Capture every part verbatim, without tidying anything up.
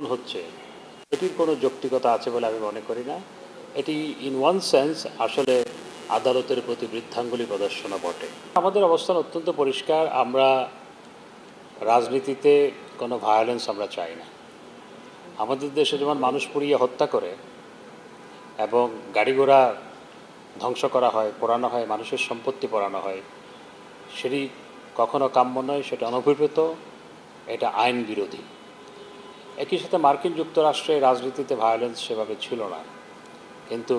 হচ্ছে এটির কোনো যৌক্তিকতা আছে বলে আমি মনে করি না। এটি ইন ওয়ান সেন্স আসলে আদালতের প্রতি বৃদ্ধাঙ্গুলি প্রদর্শনা বটে। আমাদের অবস্থান অত্যন্ত পরিষ্কার। আমরা রাজনীতিতে কোনো ভায়োলেন্স আমরা চাই না। আমাদের দেশে যেমন মানুষ পুড়িয়ে হত্যা করে এবং গাড়ি ঘোড়া ধ্বংস করা হয়, পোড়ানো হয়, মানুষের সম্পত্তি পোড়ানো হয়, সেটি কখনো কাম্য নয়, সেটা অনভিপ্রেত, এটা আইন বিরোধী। একই সাথে মার্কিন যুক্তরাষ্ট্রে রাজনীতিতে ভায়োলেন্স সেভাবে ছিল না, কিন্তু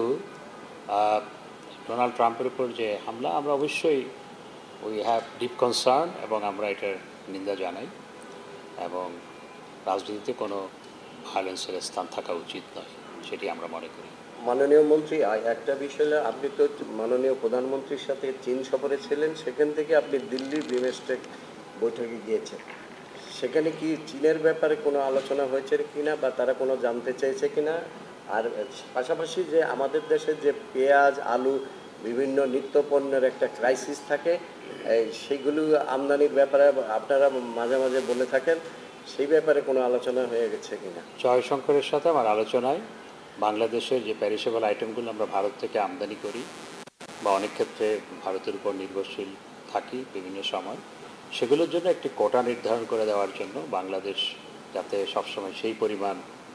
ডোনাল্ড ট্রাম্পের উপর যে হামলা, আমরা অবশ্যই উই হ্যাভ ডিপ কনসার্ন এবং আমরা এটার নিন্দা জানাই এবং রাজনীতিতে কোনো ভায়োলেন্সের স্থান থাকা উচিত নয় সেটি আমরা মনে করি। মাননীয় মন্ত্রী, একটা বিষয়, আপনি তো মাননীয় প্রধানমন্ত্রীর সাথে চীন সফরে ছিলেন, সেখান থেকে আপনি দিল্লির বিমস্টেক বৈঠকে গিয়েছেন। সেখানে কি চীনের ব্যাপারে কোনো আলোচনা হয়েছে কিনা বা তারা কোনো জানতে চেয়েছে কিনা? আর পাশাপাশি যে আমাদের দেশে যে পেঁয়াজ, আলু, বিভিন্ন নিত্যপণ্যের একটা ক্রাইসিস থাকে, সেইগুলো আমদানির ব্যাপারে আপনারা মাঝে মাঝে বলে থাকেন, সেই ব্যাপারে কোনো আলোচনা হয়ে গেছে কিনা? জয়শঙ্করের সাথে আমার আলোচনায় বাংলাদেশের যে প্যারিসেবল আইটেমগুলো আমরা ভারত থেকে আমদানি করি বা অনেক ক্ষেত্রে ভারতের উপর নির্ভরশীল থাকি বিভিন্ন সময়, সেগুলোর জন্য একটি কোটা নির্ধারণ করে দেওয়ার জন্য বাংলাদেশ যাতে সবসময় সেই পরিমাণ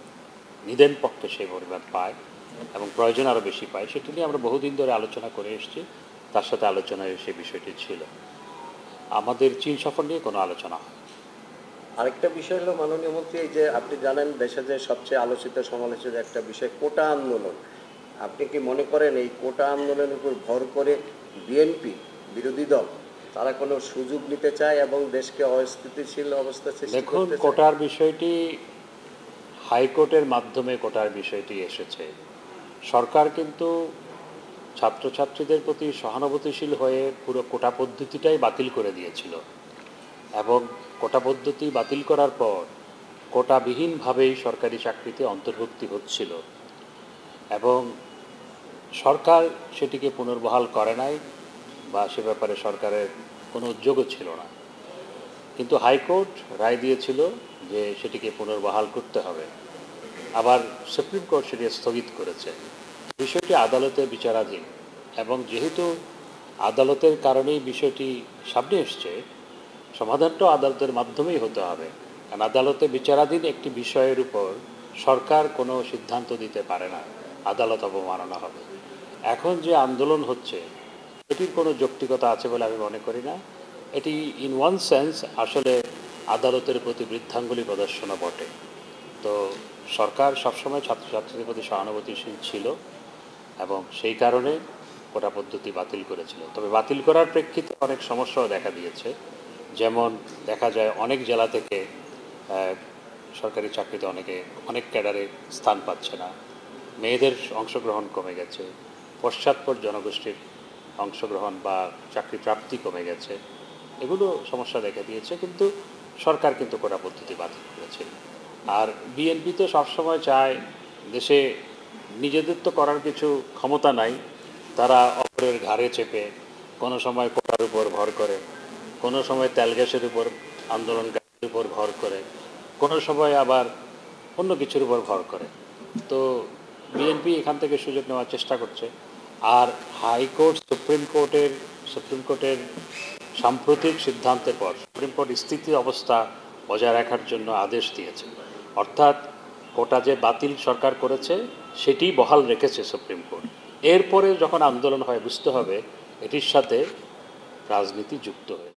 নিদেন পক্ষে সেই পরিমাণ পায় এবং প্রয়োজন আরও বেশি পায়, সেটি নিয়ে আমরা বহুদিন ধরে আলোচনা করে এসেছি। তার সাথে আলোচনায় সেই বিষয়টি ছিল। আমাদের চীন সফর নিয়ে কোনো আলোচনা হয়। আরেকটা বিষয় হলো মাননীয় মন্ত্রী, এই যে আপনি জানেন দেশে যে সবচেয়ে আলোচিত সমালোচিত একটা বিষয় কোটা আন্দোলন, আপনি কি মনে করেন এই কোটা আন্দোলনের উপর ভর করে বিএনপি বিরোধী দল তারা কোনো সুযোগ নিতে চায় এবং দেশকে অস্থিতিশীল অবস্থা সৃষ্টি করতে চায়? দেখুন, কোটার বিষয়টি হাইকোর্টের মাধ্যমে কোটার বিষয়টি এসেছে। সরকার কিন্তু ছাত্রছাত্রীদের প্রতি সহানুভূতিশীল হয়ে পুরো কোটা পদ্ধতিটাই বাতিল করে দিয়েছিল এবং কোটা পদ্ধতি বাতিল করার পর কোটাবিহীনভাবেই সরকারি চাকরিতে অন্তর্ভুক্তি হচ্ছিল এবং সরকার সেটিকে পুনর্বহাল করে নাই বা সে ব্যাপারে সরকারের কোনো উদ্যোগও ছিল না। কিন্তু হাইকোর্ট রায় দিয়েছিল যে সেটিকে পুনর্বহাল করতে হবে। আবার সুপ্রিম কোর্ট সেটি স্থগিত করেছে। বিষয়টি আদালতে বিচারাধীন এবং যেহেতু আদালতের কারণেই বিষয়টি সামনে এসছে, সমাধানটাও আদালতের মাধ্যমেই হতে হবে। কারণ আদালতে বিচারাধীন একটি বিষয়ের উপর সরকার কোনো সিদ্ধান্ত দিতে পারে না, আদালত অবমাননা হবে। এখন যে আন্দোলন হচ্ছে এটির কোনো যৌক্তিকতা আছে বলে আমি মনে করি না। এটি ইন ওয়ান সেন্স আসলে আদালতের প্রতি বৃদ্ধাঙ্গুলি প্রদর্শনা বটে। তো সরকার সবসময় ছাত্রছাত্রীদের প্রতি সহানুভূতিশীল ছিল এবং সেই কারণে কোটা পদ্ধতি বাতিল করেছিল। তবে বাতিল করার প্রেক্ষিতে অনেক সমস্যাও দেখা দিয়েছে। যেমন দেখা যায় অনেক জেলা থেকে সরকারি চাকরিতে অনেকে অনেক ক্যাডারে স্থান পাচ্ছে না, মেয়েদের অংশগ্রহণ কমে গেছে, পশ্চাৎপদ জনগোষ্ঠীর অংশগ্রহণ বা চাকরি প্রাপ্তি কমে গেছে, এগুলো সমস্যা দেখা দিয়েছে। কিন্তু সরকার কিন্তু কোটা পদ্ধতি বাতিল করেছে। আর বিএনপি তো সবসময় চায়, দেশে নিজেদের তো করার কিছু ক্ষমতা নাই, তারা অপরের ঘাড়ে চেপে কোনো সময় কোটার উপর ভর করে, কোনো সময় তেল গ্যাসের উপর আন্দোলনকারীর উপর ভর করে, কোনো সময় আবার অন্য কিছুর উপর ভর করে। তো বিএনপি এখান থেকে সুযোগ নেওয়ার চেষ্টা করছে। আর হাইকোর্ট সুপ্রিম কোর্টের সুপ্রিম কোর্টের সাম্প্রতিক সিদ্ধান্তের পর সুপ্রিম কোর্ট স্থিতির অবস্থা বজায় রাখার জন্য আদেশ দিয়েছে। অর্থাৎ কোটা যে বাতিল সরকার করেছে সেটি বহাল রেখেছে সুপ্রিম কোর্ট। এরপরে যখন আন্দোলন হয় বুঝতে হবে এটির সাথে রাজনীতি যুক্ত হয়েছে।